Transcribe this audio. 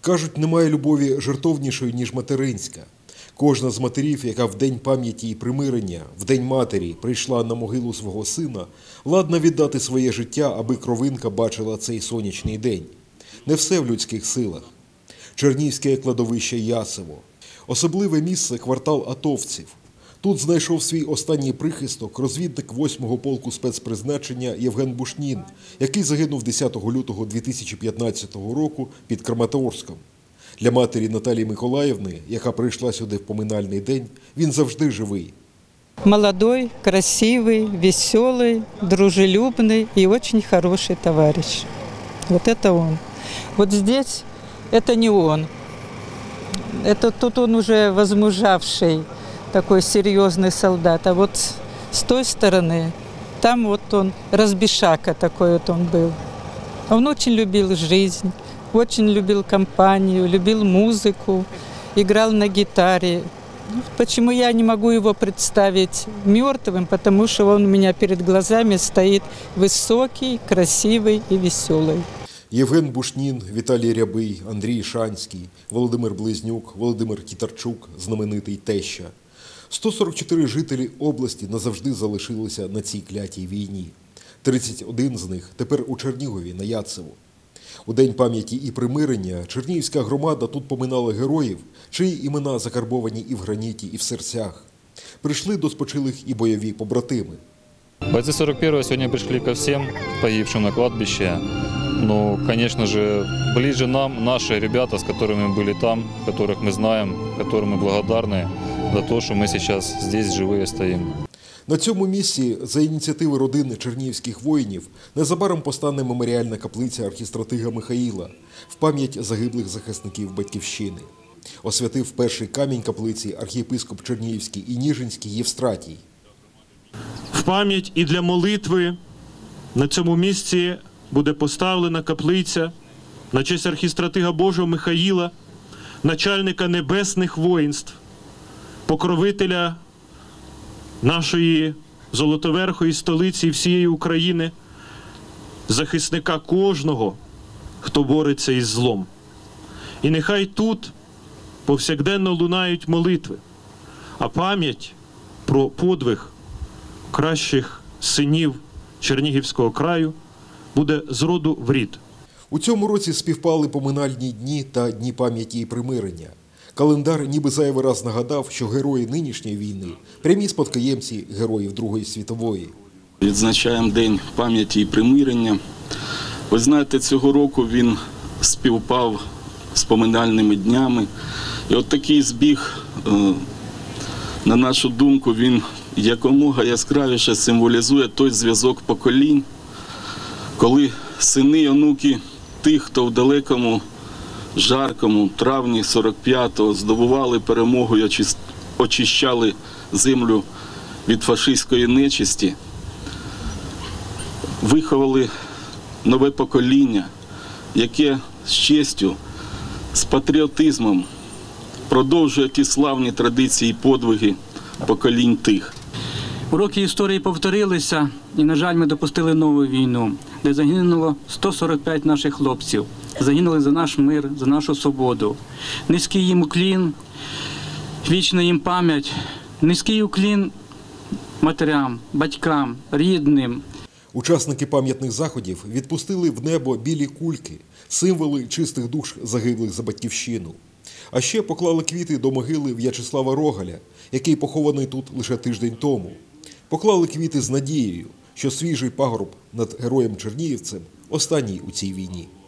Кажуть, немає любові жертовнішої, ніж материнська. Кожна з матерів, яка в День пам'яті і примирення, в День матері прийшла на могилу свого сина, ладна віддати своє життя, аби кровинка бачила цей сонячний день. Не все в людських силах. Чернігівське кладовище Ясево. Особливе місце – квартал атовців. Тут знайшов свій останній прихисток розвідник 8-го полку спецпризначення Євген Бушнін, який загинув 10 лютого 2015 року під Краматорськом. Для матері Наталії Миколаївни, яка прийшла сюди в поминальний день, він завжди живий. Молодой, красивый, веселый, дружелюбный и очень хороший товарищ. Вот это он. Вот здесь это не он. Это тут он уже возмужавший, такой серьезный солдат. А вот с той стороны, там вот он, разбишака такой вот он был. Он очень любил жизнь, очень любил компанию, любил музыку, играл на гитаре. Почему я не могу его представить мертвым? Потому что он у меня перед глазами стоит высокий, красивый и веселый. Євген Бушнін, Віталій Рябий, Андрій Шанський, Володимир Близнюк, Володимир Тітарчук, знаменитий теща. 144 жителі області назавжди залишилися на цій клятій війні. 31 з них тепер у Чернігові на Ясево. У День пам'яті і примирення чернігівська громада тут поминала героїв, чиї імена закарбовані і в граніті, і в серцях. Прийшли до спочилих і бойові побратими. Бойцы 41-го сегодня пришли ко всем погибшим на кладбище. Ну, конечно же, ближе нам наши ребята, с которыми мы были там, которых мы знаем, которым мы благодарны за то, что мы сейчас здесь живые стоим. На цьому місці, за ініціативи родини чернігівських воїнів, незабаром постане меморіальна каплиця архістратига Михаїла в пам'ять загиблих захисників Батьківщини. Освятив перший камінь каплиці архієпископ Чернігівський і Ніжинський Євстратій. В пам'ять і для молитви на цьому місці буде поставлена каплиця на честь архістратига Божого Михаїла, начальника небесних воїнств, покровителя нашої золотоверхої столиці і всієї України, захисника кожного, хто бореться із злом. І нехай тут повсякденно лунають молитви, а пам'ять про подвиг кращих синів Чернігівського краю буде з роду в рід. У цьому році співпали поминальні дні та дні пам'яті і примирення. Календар ніби зайвий раз нагадав, що герої нинішньої війни – прямі спадкоємці героїв Другої світової. Відзначаємо День пам'яті і примирення. Ви знаєте, цього року він співпав з поминальними днями. І от такий збіг, на нашу думку, він якомога яскравіше символізує той зв'язок поколінь, коли сини і онуки тих, хто в далекому, жаркому травні 45-го здобували перемогу і очищали землю від фашистської нечисті, виховали нове покоління, яке з честю, з патріотизмом продовжує ті славні традиції і подвиги поколінь тих. Уроки історії повторилися, і, на жаль, ми допустили нову війну, де загинуло 145 наших хлопців. Загинули за наш мир, за нашу свободу. Низький їм уклін, вічна їм пам'ять, низький уклін матерям, батькам, рідним. Учасники пам'ятних заходів відпустили в небо білі кульки, символи чистих душ загиблих за Батьківщину. А ще поклали квіти до могили В'ячеслава Рогаля, який похований тут лише тиждень тому. Поклали квіти з надією, що свіжий пагорб над героєм-чернігівцем останній у цій війні.